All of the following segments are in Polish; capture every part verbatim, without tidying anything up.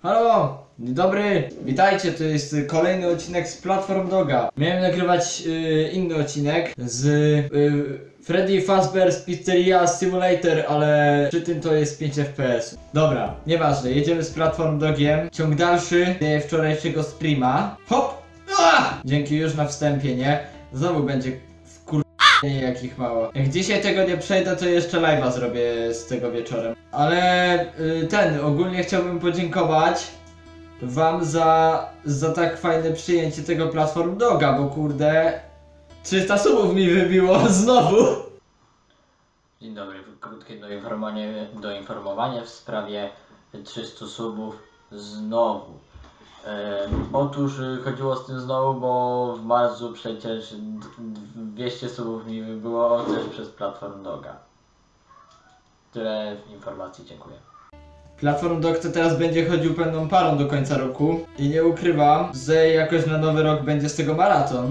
Halo, dzień dobry, witajcie, to jest kolejny odcinek z Platform Doga. Miałem nagrywać y, inny odcinek z y, Freddy Fazbear's Pizzeria Simulator, ale przy tym to jest pięć F P S. Dobra, nieważne, jedziemy z Platform Dogiem. Ciąg dalszy y, wczorajszego streama. Hop! Ah! Dzięki już na wstępie, nie? Znowu będzie wkur... jakich mało. Jak dzisiaj tego nie przejdę, to jeszcze live'a zrobię z tego wieczorem. Ale y, ten, ogólnie chciałbym podziękować wam za, za tak fajne przyjęcie tego Platform Doga, bo kurde trzysta subów mi wybiło znowu. Dzień dobry, krótkie doinformowanie, doinformowanie w sprawie trzystu subów znowu. E, otóż chodziło z tym znowu, bo w marcu przecież dwieście subów mi wybyło też przez Platform Doga. Tyle informacji, dziękuję. Platform Dog to teraz będzie chodził pełną parą do końca roku i nie ukrywam, że jakoś na nowy rok będzie z tego maraton.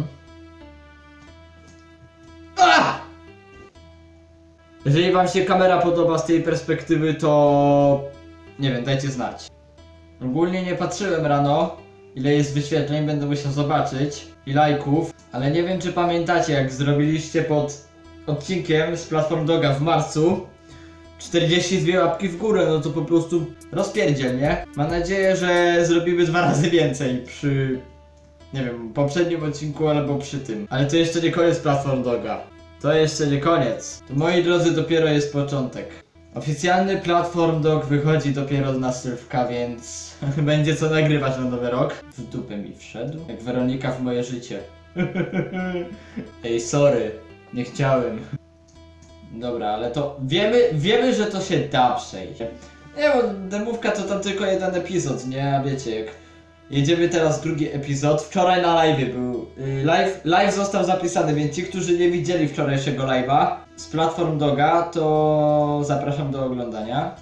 Ah! Jeżeli wam się kamera podoba z tej perspektywy, to nie wiem, dajcie znać. Ogólnie nie patrzyłem rano, ile jest wyświetleń, będę musiał zobaczyć i lajków, ale nie wiem, czy pamiętacie, jak zrobiliście pod odcinkiem z Platform Doga w marcu czterdzieści dwie łapki w górę, no to po prostu rozpierdziel, nie? Mam nadzieję, że zrobimy dwa razy więcej przy, nie wiem, poprzednim odcinku albo przy tym. Ale to jeszcze nie koniec Platform Doga. To jeszcze nie koniec. To, moi drodzy, dopiero jest początek. Oficjalny Platform Dog wychodzi dopiero na Sylwka, więc będzie co nagrywać na nowy rok. W dupę mi wszedł, jak Weronika w moje życie. Ej, sorry, nie chciałem. Dobra, ale to wiemy, wiemy, że to się da przejść. Nie, bo demówka to tam tylko jeden epizod, nie? A wiecie, jak jedziemy teraz drugi epizod. Wczoraj na live był. Live, live został zapisany, więc ci, którzy nie widzieli wczorajszego live'a z Platform Doga, to zapraszam do oglądania.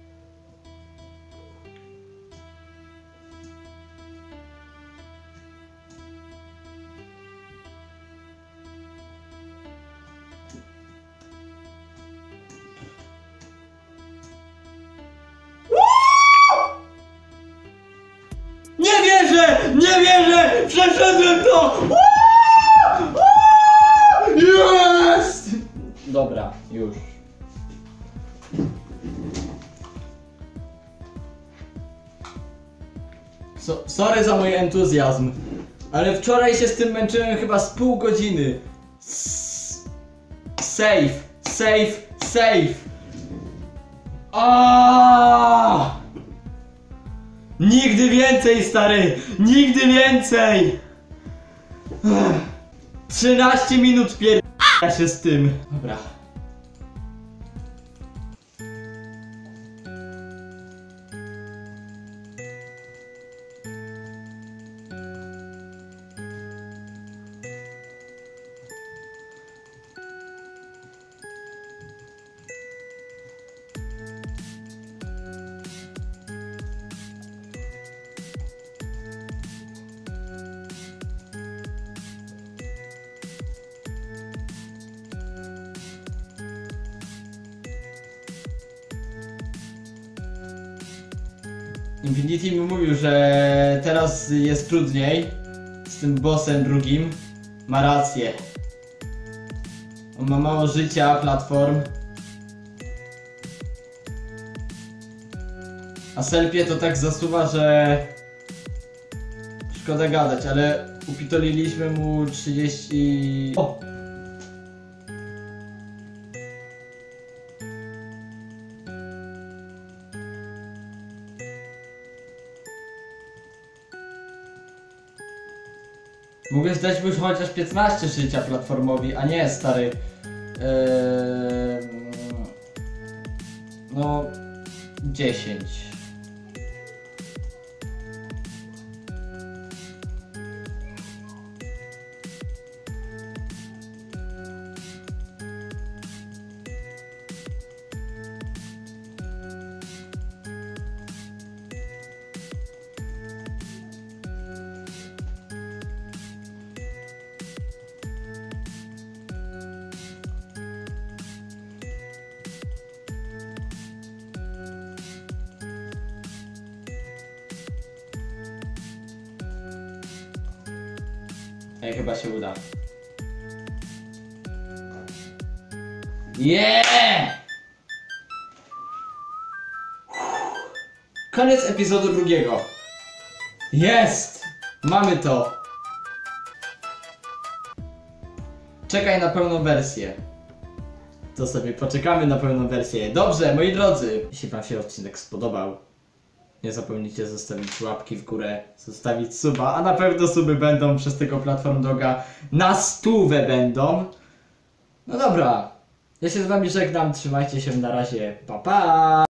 Nie wierzę! Nie wierzę! Przeszedłem to! Jest! Dobra, już. So, sorry za mój entuzjazm, ale wczoraj się z tym męczyłem chyba z pół godziny. S safe, safe, safe. Aaaa! Nigdy więcej, stary! Nigdy więcej! trzynaście minut pier***a się z tym. Dobra. Infinity mi mówił, że teraz jest trudniej z tym bossem drugim. Ma rację. On ma mało życia, platform. A Selpie to tak zasuwa, że szkoda gadać, ale upitoliliśmy mu trzydzieści... O! Mogłeś dać już chociaż piętnaście życia platformowi, a nie stary. Eee, no dziesięć. Ej, chyba się uda. Yeah! Koniec epizodu drugiego. Jest! Mamy to! Czekaj na pełną wersję. To sobie poczekamy na pełną wersję. Dobrze, moi drodzy, jeśli wam się odcinek spodobał, nie zapomnijcie zostawić łapki w górę, zostawić suba, a na pewno suby będą przez tego Platform Doga na stówę będą. No dobra, ja się z wami żegnam, trzymajcie się, na razie, pa pa!